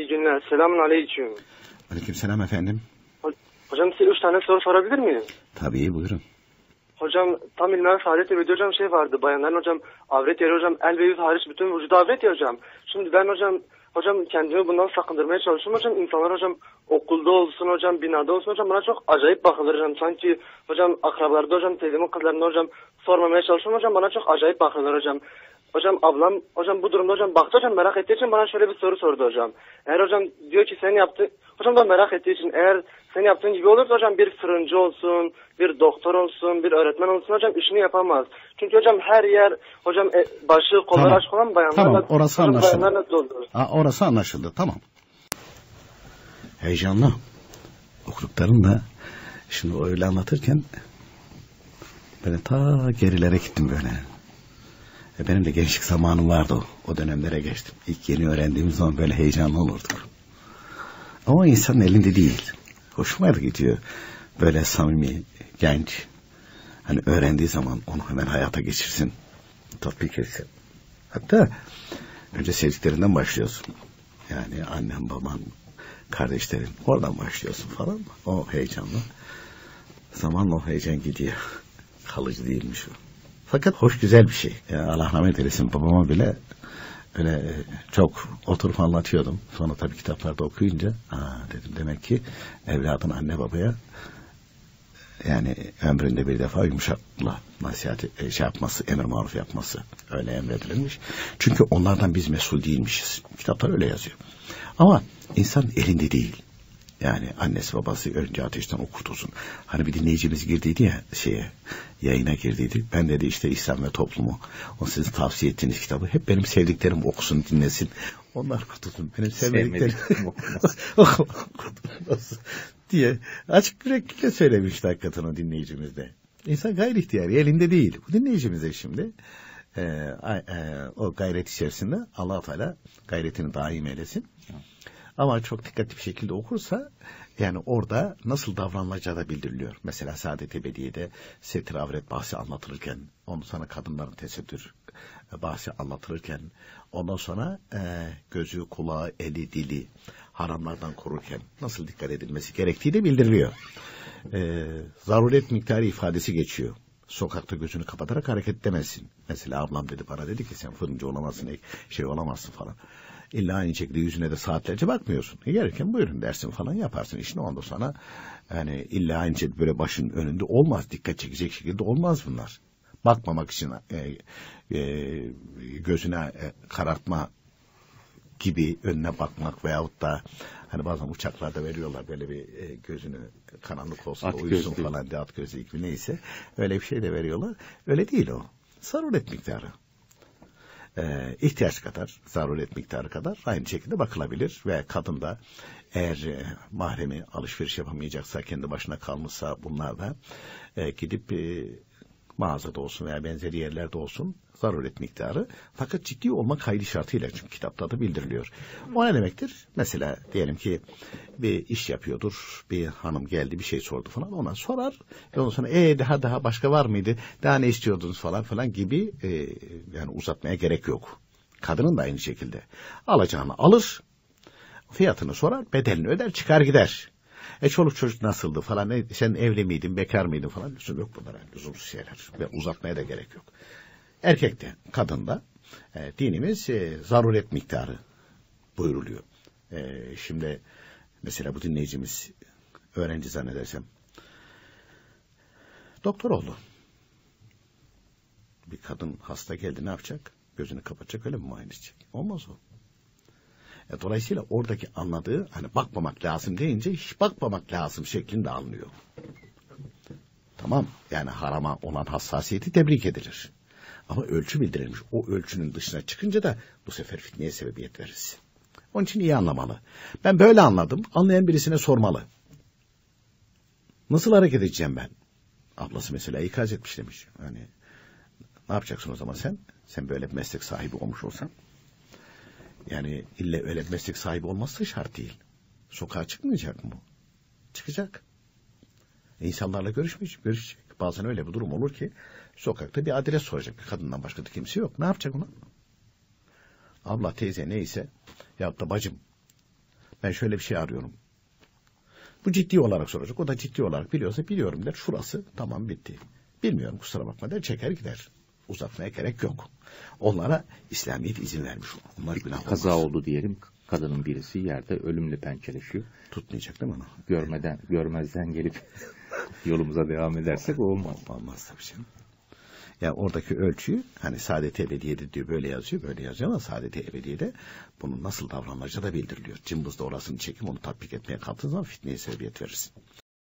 İyi günler. Selamun aleyküm. Aleykümselam efendim. Hocam size 3 tane soru sorabilir miyim? Tabii, buyurun. Hocam tam ilmen faaliyet evde hocam şey vardı. Bayanların hocam avret yeri hocam el ve yüz hariç bütün vücudu avret ya hocam. Şimdi ben hocam kendimi bundan sakındırmaya çalışıyorum hocam. İnsanlar hocam okulda olsun hocam, binada olsun hocam bana çok acayip bakılır hocam. Sanki hocam akrabalarda hocam, teyzemin kızlarında hocam sormamaya çalışıyorum hocam. Bana çok acayip bakılır hocam. Hocam ablam hocam bu durumda hocam baktı hocam, merak ettiği için bana şöyle bir soru sordu hocam. Eğer hocam diyor ki sen yaptı, hocam da merak ettiği için eğer sen yaptığın gibi olursa hocam bir fırıncı olsun, bir doktor olsun, bir öğretmen olsun hocam işini yapamaz. Çünkü hocam her yer hocam başı kolları Tamam. açık olan bayanlarla. Tamam, orası anlaşıldı. Bayanlarla dolu. Orası anlaşıldı, tamam. Heyecanlı. Okuduklarım da şimdi öyle anlatırken böyle ta gerilere gittim böyle. Benim de gençlik zamanım vardı o dönemlere geçtim. İlk yeni öğrendiğimiz zaman böyle heyecanlı olurduk. Ama insanın elinde değil. Hoşuma da gidiyor. Böyle samimi, genç. Hani öğrendiği zaman onu hemen hayata geçirsin. Tatbik etsin. Hatta önce sevdiklerinden başlıyorsun. Yani annen, baban, kardeşlerin. Oradan başlıyorsun falan. O heyecanlı. Zamanla o heyecan gidiyor. Kalıcı değilmiş o. Fakat hoş, güzel bir şey. Yani Allah rahmet eylesin, babama bile öyle çok oturup anlatıyordum. Sonra tabii kitaplarda okuyunca dedim demek ki evladın anne babaya yani ömründe bir defa yumuşakla nasihat yapması, emir maruf yapması öyle emredilmiş. Çünkü onlardan biz mesul değilmişiz. Kitaplar öyle yazıyor. Ama insan elinde değil. Yani annesi babası önce ateşten o kurtulsun. Hani bir dinleyicimiz girdiydi ya yayına girdiydi. Ben dedi işte İslam ve Toplumu. O sizin tavsiye ettiğiniz kitabı. Hep benim sevdiklerim okusun, dinlesin. Onlar kurtulsun. Benim sevmediklerim okusun diye açık yüreklilikle söylemişti hakikaten o dinleyicimiz de. İnsan gayri ihtiyari elinde değil. Bu dinleyicimiz de şimdi o gayret içerisinde Allah-u Teala gayretini daim eylesin. Ama çok dikkatli bir şekilde okursa yani orada nasıl davranılacağı da bildiriliyor. Mesela Saadet Ebediye'de setir avret bahsi anlatılırken, ondan sonra kadınların tesettür bahsi anlatılırken, ondan sonra gözü, kulağı, eli, dili haramlardan korurken nasıl dikkat edilmesi gerektiği de bildiriliyor. Zaruret miktarı ifadesi geçiyor. Sokakta gözünü kapatarak hareket edemezsin. Mesela ablam dedi ki sen fırıncı olamazsın, olamazsın falan. İlla aynı şekilde yüzüne de saatlerce bakmıyorsun. Gelirken buyurun dersin falan yaparsın işini, ondan sonra yani illa aynı şekilde böyle başın önünde olmaz. Dikkat çekecek şekilde olmaz bunlar. Bakmamak için gözüne karartma gibi önüne bakmak veyahut da hani bazen uçaklarda veriyorlar böyle bir gözünü karanlık olsun da uyusun falan diye, at gözü gibi neyse öyle bir şey de veriyorlar. Öyle değil o. Zaruret miktarı. İhtiyaç kadar, zaruret miktarı kadar aynı şekilde bakılabilir ve kadın da eğer mahremi alışveriş yapamayacaksa, kendi başına kalmışsa bunlar da gidip mağazada olsun veya benzeri yerlerde olsun zaruret miktarı, fakat ciddi olmak hayli şartıyla, çünkü kitapta da bildiriliyor. O ne demektir? Mesela diyelim ki bir iş yapıyordur, bir hanım geldi bir şey sordu falan, ona sorar ondan sonra daha başka var mıydı, daha ne istiyordunuz falan gibi yani uzatmaya gerek yok. Kadının da aynı şekilde alacağını alır, fiyatını sorar, bedelini öder, çıkar gider. Çoluk çocuk nasıldı falan, sen evli miydin, bekar mıydın falan, lüzum yok bunlara, lüzumsuz şeyler ve uzatmaya da gerek yok. Erkekte, kadında dinimiz zaruret miktarı buyuruluyor. Şimdi mesela bu dinleyicimiz öğrenci zannedersem doktor oldu. Bir kadın hasta geldi, ne yapacak? Gözünü kapatacak, öyle mi muayene edecek? Olmaz o. Dolayısıyla oradaki anladığı hani bakmamak lazım deyince hiç bakmamak lazım şeklinde anlıyor. Tamam, yani harama olan hassasiyeti tebrik edilir. Ama ölçü bildirilmiş. O ölçünün dışına çıkınca da bu sefer fitneye sebebiyet veririz. Onun için iyi anlamalı. Ben böyle anladım. Anlayan birisine sormalı. Nasıl hareket edeceğim ben? Ablası mesela ikaz etmiş demiş. Hani ne yapacaksın o zaman sen? Sen böyle bir meslek sahibi olmuş olsan. Yani illa öyle bir meslek sahibi olması şart değil. Sokağa çıkmayacak mı bu? Çıkacak. İnsanlarla görüşecek. Bazen öyle bir durum olur ki sokakta bir adres soracak. Bir kadından başka da kimse yok. Ne yapacak ona? Abla, teyze neyse ya da bacım. Ben şöyle bir şey arıyorum. Bu ciddi olarak soracak. O da ciddi olarak biliyorsa biliyorum der. Şurası tamam bitti. Bilmiyorum kusura bakma der. Çeker gider. Uzatmaya gerek yok. Onlara İslamiyet izin vermiş. Onlar günah olmaz. Kaza oldu diyelim. Kadının birisi yerde ölümle pençeleşiyor. Tutmayacak değil mi onu? Görmezden gelip yolumuza devam edersek o olmaz. Olmaz tabii canım. Yani oradaki ölçüyü hani Saadet-i Ebediye'de diyor böyle yazıyor ama Saadet-i Ebediye'de bunun nasıl davranılacağı da bildiriliyor. Cımbızda orasını çekim onu tatbik etmeye kalktığın zaman fitneye sebebiyet verirsin.